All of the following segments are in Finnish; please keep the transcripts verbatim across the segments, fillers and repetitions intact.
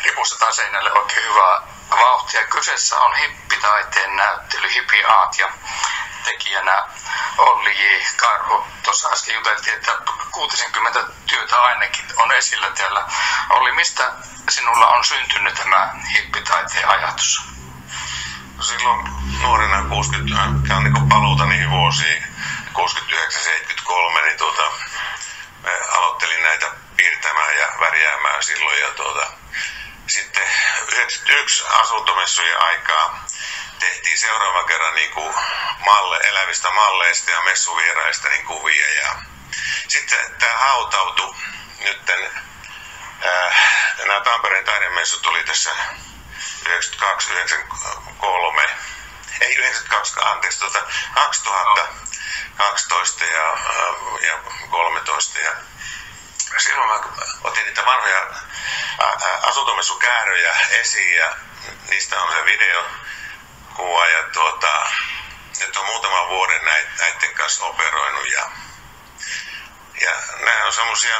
ripustetaan seinälle oikein hyvää vauhtia. Kyseessä on hippitaiteen näyttely Hippie Art ja tekijänä Olli J. Karhu. Tuossa äsken juteltiin, että kuusikymmentä työtä ainakin on esillä täällä. Olli, mistä sinulla on syntynyt tämä hippitaiteen ajatus? Silloin nuorena kuusikymmentä, on niin paluuta niihin vuosiin, kuusikymmentäyhdeksän seitsemänkymmentäkolme, niin tuota, me aloittelin näitä piirtämään ja värjäämään silloin. Ja tuota, sitten yhdeksänkymmentäyksi asuntomessujen aikaa tehtiin seuraavan kerran niin kuin malle, elävistä malleista ja messuvieraista niin kuvia. Ja sitten tämä hautautui nytten, äh, nämä Tampereen taidemessut tuli tässä yhdeksänkymmentäkaksi yhdeksänkymmentäkolme, ei yhdeksänkymmentäkaksi, anteeksi, tuota, kaksituhattakaksitoista ja, ja kolmetoista. Ja silloin mä otin niitä vanhoja asuntomessukääröjä esiin ja niistä on se videokuva ja tuota, nyt on muutaman vuoden näiden kanssa operoinut ja, ja nämä on semmosia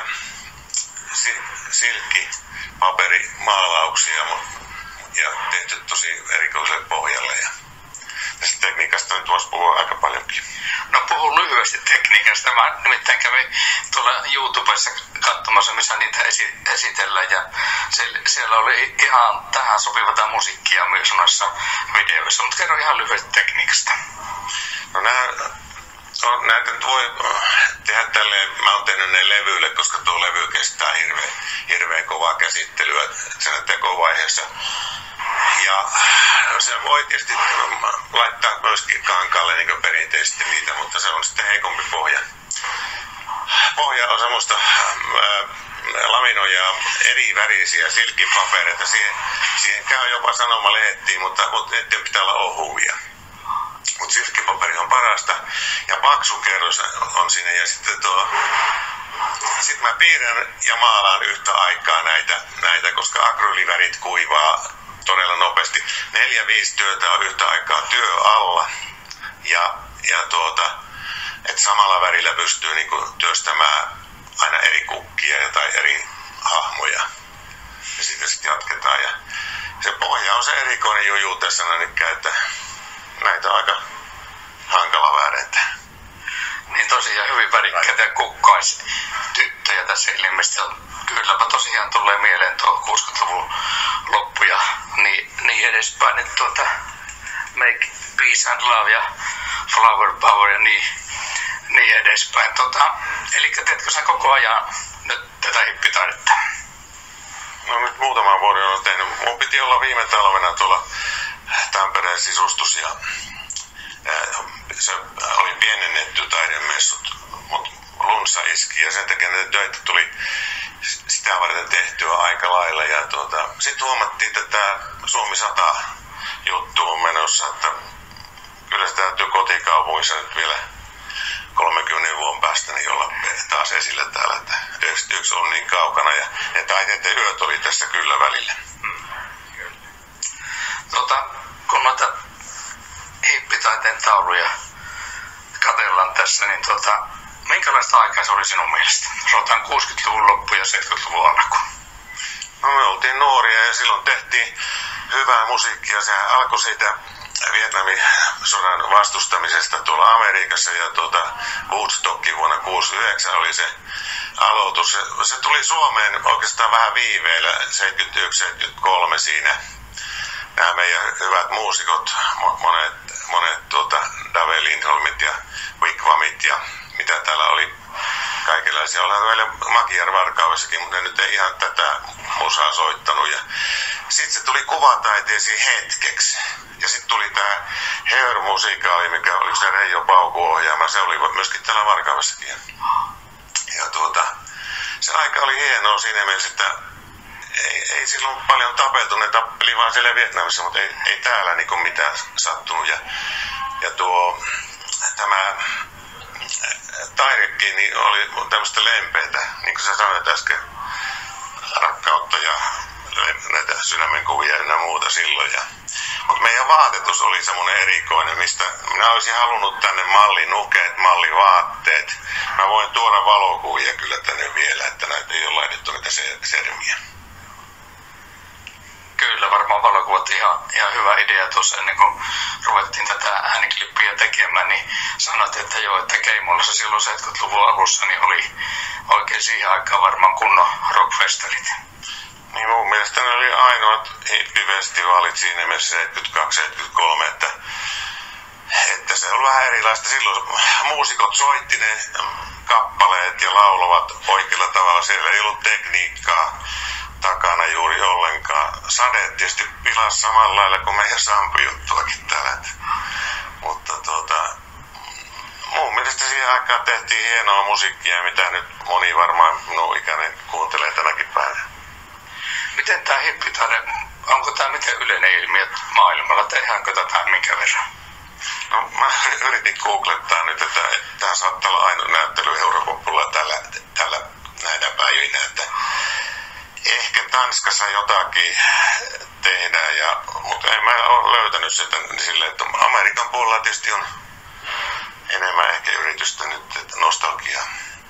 silkkipaperimaalauksia ja tehty tosi erikoiselle pohjalle ja tästä tekniikasta nyt voisi puhua aika paljonkin. No puhun lyhyesti tekniikasta. Mä nimittäin kävin tuolla YouTubessa katsomassa, missä niitä esi- esitellään ja siellä, siellä oli ihan tähän sopivaa musiikkia myös noissa videoissa, mutta kerro ihan lyhyesti tekniikasta. No nää, no, näitä nyt voi tehdä tälleen, mä oon tehnyt ne levyille, koska tuo levy kestää hirveän, hirveän kovaa käsittelyä sen tekovaiheessa. Ja se voi tietysti laittaa myöskin kankaalle niin perinteisesti niitä, mutta se on sitten heikompi pohja. Pohja on semmoista ää, laminoja, eri värisiä silkkipapereita. Siihen, siihen käy jopa sanomalehtiin, mutta, mutta niiden pitää olla ohuvia. Mutta silkkipaperi on parasta ja paksu kerros on siinä ja sitten tuo... Sitten mä piirrän ja maalaan yhtä aikaa näitä, näitä koska akryylivärit kuivaa todella nopeasti. Neljä, viisi työtä on yhtä aikaa työ alla ja, ja tuota, että samalla värillä pystyy niinku työstämään aina eri kukkia tai eri hahmoja. Ja sitten sit jatketaan. Ja se pohja on se erikoinen juju tässä, että näitä on aika hankala väärentää. Niin tosiaan hyvin värikkäitä ja kukkaistyttöjä tässä ilmeisesti on. Kylläpä tosiaan tulee mieleen tuo kuusikymmentäluvun loppu ja niin, niin edespäin. Että tuota, Make Peace and Love ja Flower Power ja niin, niin edespäin. Tota, eli teetkö sä koko ajan nyt tätä hippitaidetta? No nyt muutaman vuoden olen tehnyt. Mun piti olla viime talvena tuolla Tampereen sisustus ja se oli pienennetty taidemessut, mutta lunssa iski ja sen takia näitä töitä tuli sitä varten tehtyä aika lailla. Ja tuota, sitten huomattiin, että tämä Suomi sata juttu on menossa, että kyllä se täytyy kotikaupungissa nyt vielä kolmenkymmenen vuoden päästä niin olla taas esillä täällä, että yhdeksänkymmentäyksi on niin kaukana ja ne taiteiden yöt oli tässä kyllä välillä. Hmm. Tota, kun noita hippitaiteen tauluja katsellaan tässä, niin tota, minkälaista aikaa se oli sinun mielestä? Sanotaan kuusikymmentäluvun loppu ja seitsemänkymmentäluvun alku. No me oltiin nuoria ja silloin tehtiin hyvää musiikkia. Sehän alkoi siitä Vietnamin sodan vastustamisesta tuolla Amerikassa ja tuota Woodstockin vuonna kuusikymmentäyhdeksän oli se aloitus. Se, se tuli Suomeen oikeastaan vähän viiveellä seitsemänkymmentäyksi seitsemänkymmentäkolme siinä. Nämä meidän hyvät muusikot, monet, monet tuota, Dave Lindholmit ja Wigwamit ja mitä täällä oli kaikenlaisia. Ollaan meillä Magyar Varkaudessakin, mutta ne nyt ei ihan tätä musaa soittanut. Sitten se tuli kuvataiteisiin hetkeksi. Ja sitten tuli tämä Heur-musikaali, mikä oli se Reijo Pauku ohjaama. Se oli myöskin täällä Varkaudessakin. Ja tuota, se aika oli hienoa siinä mielessä, että Ei, ei silloin paljon tapeltu, ne tappeli vaan siellä Vietnamissa, mutta ei, ei täällä niinku mitään sattunut. Ja, ja tuo, tämä taidekin niin oli tämmöistä lempeitä, niin kuin sä sanoit äsken, rakkautta ja näitä sydämenkuvia ja muuta silloin. Ja, mutta meidän vaatetus oli semmoinen erikoinen, mistä minä olisin halunnut tänne mallinukeet, mallivaatteet. Mä voin tuoda valokuvia kyllä tänne vielä, että näitä ei ole laitettu näitä sermiä. sanoit ihan, ihan hyvä idea tuossa ennen kuin ruvettiin tätä ääniklippiä tekemään, niin sanoit, että joo, että Keimolassa silloin seitsemänkymmentäluvun alussa niin oli oikein siihen aikaan varmaan kunnon rockfestarit. Niin mun mielestä ne oli ainoat hippifestivaalit siinä mielessä seitsemänkymmentäkaksi seitsemänkymmentäkolme, että, että se oli vähän erilaista. Silloin muusikot soitti ne kappaleet ja laulavat oikealla tavalla. Siellä ei ollut tekniikkaa takana juuri ollenkaan. Sade tietysti pilasi samalla lailla kuin meidän Sampo-juttuakin täällä. Mutta tuota, mun mielestä siihen aikaan tehtiin hienoa musiikkia, mitä nyt moni varmaan minun ikäinen kuuntelee tänäkin päivänä. Miten tämä hippitaide, onko tämä miten yleinen ilmiö maailmalla? Tehdäänkö tätä minkä verran? No mä yritin googlettaa nyt, että tämä saattaa olla ainoa näyttely Europopulla tällä, tällä näinä päivinä, että ehkä Tanskassa jotakin tehdään, ja, mutta en mä ole löytänyt sitä silleen, että Amerikan puolella tietysti on enemmän ehkä yritystä nyt, että nostalgiaa.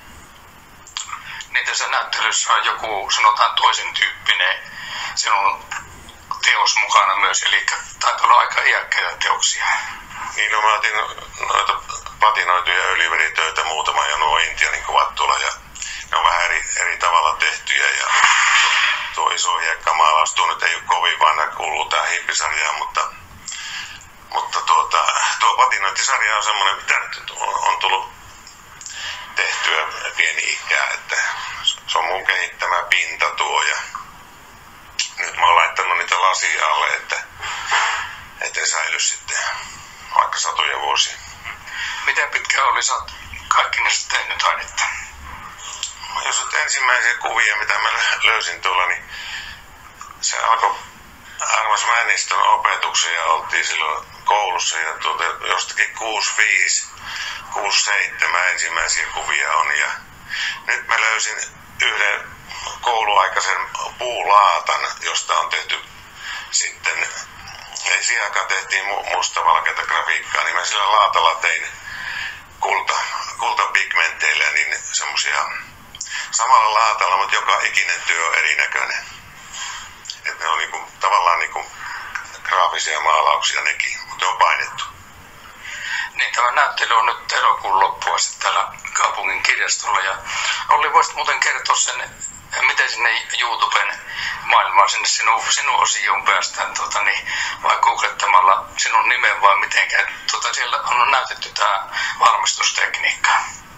Niin tässä näyttelyssä on joku, sanotaan toisen tyyppinen sinun teos mukana myös, eli taitaa olla aika iäkkäitä teoksia. Niin, no mä otin noita patinoituja öljyveritöitä muutama ja nuo Intianin kuvat tuolla, ja ne on vähän eri, eri tavalla tehtyjä, ja tuo iso hiekkamaalaus tuo nyt ei ole kovin vanha, kuuluu tää hippisarjaan, mutta, mutta tuota, tuo patinointisarja on semmoinen, mitä nyt on tullut tehtyä pieni ikää, että se on mun kehittämä pinta tuo, ja nyt mä oon laittanut niitä lasia alle, että ettei säily sitten vaikka satoja vuosia. Miten pitkä oli sä oot kaikki niistä tehnyt taidetta? Jos nyt ensimmäisiä kuvia, mitä mä löysin tuolla, niin se alkoi Armas Männistön opetuksia ja oltiin silloin koulussa ja tuota, jostakin kuusikymmentäviisi kuusikymmentäseitsemän ensimmäisiä kuvia on, ja nyt mä löysin yhden kouluaikaisen puulaatan, josta on tehty sitten, ei siihen aikaan tehtiin mustavalkeata grafiikkaa, niin mä sillä laatalla tein kulta, kultapigmenteillä niin semmosia samalla laatalla, mutta joka ikinen työ on erinäköinen. Et ne on niinku, tavallaan niinku graafisia maalauksia nekin, mutta ne on painettu. Niin, tämä näyttely on nyt elokuun loppua sitten täällä kaupungin kirjastolla. Ja Olli, voisit muuten kertoa sen, miten sinne YouTuben maailmaan, sinne sinun, sinun osioon päästään, tuota, niin, vai googlettamalla sinun nimen vai mitenkään. Tuota, siellä on näytetty tämä valmistustekniikka.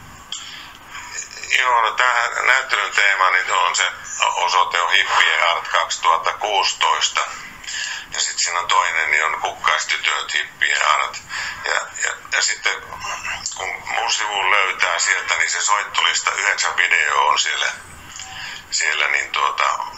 Joo, no tämä näyttelyn teema niin on se osoite on Hippie Art kaksituhattakuusitoista. Ja sitten siinä on toinen, niin on Kukkaistytöt, Hippie Art. Ja, ja, ja sitten kun mun sivuun löytää sieltä, niin se soittolista yhdeksän videoa on siellä, siellä niin tuota,